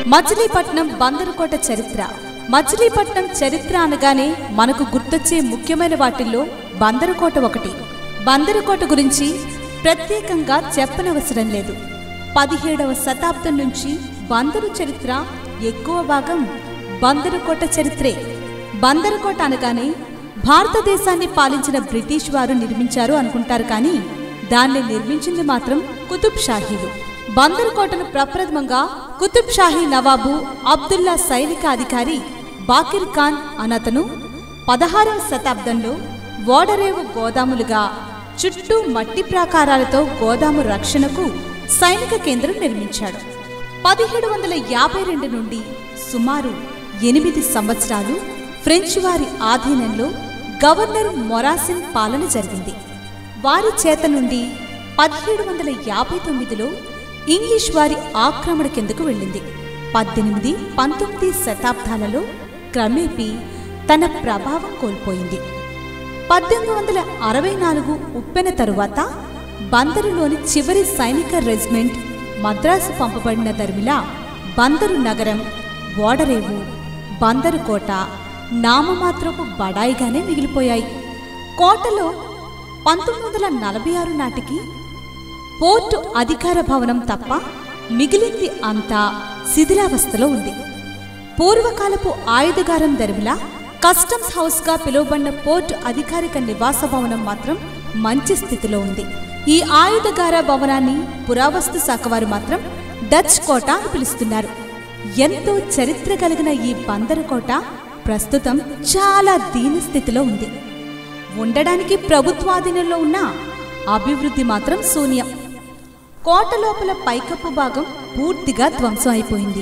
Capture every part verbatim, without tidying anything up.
మచిలీపట్నం బందరుకోట చరిత్ర. మచిలీపట్నం చరిత్ర అనగానే మనకు గుర్తొచ్చే ముఖ్యమైన వాటిల్లో బందరుకోట ఒకటి. బందరుకోట గురించి ప్రత్యేకంగా చెప్పనవసరం లేదు. పదిహేడవ శతాబ్దం నుంచి బందరు చరిత్ర ఎక్కువ భాగం బందరుకోట చరిత్రే. బందరుకోట అనగానే భారతదేశాన్ని పాలించిన బ్రిటిష్ వారు నిర్మించారు అనుకుంటారు, కానీ దాన్ని నిర్మించింది మాత్రం కుతుబ్ షాహీలు. బందరుకోటను ప్రప్రథమంగా కుతుబ్ షాహీ నవాబు అబ్దుల్లా సైనిక అధికారి బాకిర్ ఖాన్ అనతను పదహారవ శతాబ్దంలో ఓడరేవు గోదాములుగా చుట్టూ మట్టి ప్రాకారాలతో గోదాము రక్షణకు సైనిక కేంద్రం నిర్మించాడు. పదిహేడు వందల యాభై రెండు నుండి సుమారు ఎనిమిది సంవత్సరాలు ఫ్రెంచ్ వారి ఆధీనంలో గవర్నర్ మొరాసిన్ పాలన జరిగింది. వారి చేత నుండి పదిహేడు వందల యాభై తొమ్మిదిలో ఇంగ్లీష్ వారి ఆక్రమణ కిందకు వెళ్ళింది. పద్దెనిమిది పంతొమ్మిది శతాబ్దాలలో క్రమేపీ తన ప్రభావం కోల్పోయింది. పద్దెనిమిది వందల అరవై నాలుగు ఉప్పెన తరువాత బందరులోని చివరి సైనిక రెజిమెంట్ మద్రాసు పంపబడిన దర్మిలా బందరు నగరం, ఓడరేవు, బందరుకోట నామమాత్రపు బడాయిగానే మిగిలిపోయాయి. కోటలో పంతొమ్మిది వందల నలభై ఆరు నాటికి పోర్టు అధికార భవనం తప్ప మిగిలింది అంతా శిథిలావస్థలో ఉంది. పూర్వకాలపు ఆయుధగారం దరిమిలా కస్టమ్స్ హౌస్గా పిలువబడిన పోర్టు అధికారిక నివాస భవనం మాత్రం మంచి స్థితిలో ఉంది. ఈ ఆయుధగార భవనాన్ని పురావస్తు శాఖ వారు మాత్రం డచ్ కోట అని పిలుస్తున్నారు. ఎంతో చరిత్ర కలిగిన ఈ బందరుకోట ప్రస్తుతం చాలా దీనస్థితిలో ఉంది. ఉండడానికి ప్రభుత్వాధీనంలో ఉన్న అభివృద్ధి మాత్రం శూన్యం. కోట లోపల పైకప్పు భాగం పూర్తిగా ధ్వంసం అయిపోయింది.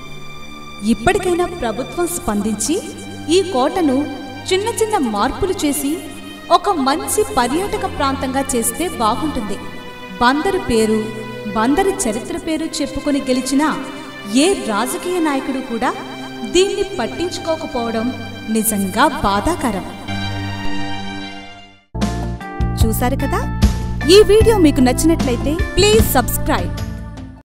ఇప్పటికైనా ప్రభుత్వం స్పందించి ఈ కోటను చిన్న చిన్న మార్పులు చేసి ఒక మంచి పర్యాటక ప్రాంతంగా చేస్తే బాగుంటుంది. బందరు పేరు, బందరు చరిత్ర పేరు చెప్పుకొని గెలిచిన ఏ రాజకీయ నాయకుడు కూడా దీన్ని పట్టించుకోకపోవడం నిజంగా బాధాకరం. చూశారు కదా, ఈ వీడియో మీకు నచ్చినట్లయితే ప్లీజ్ సబ్స్క్రైబ్.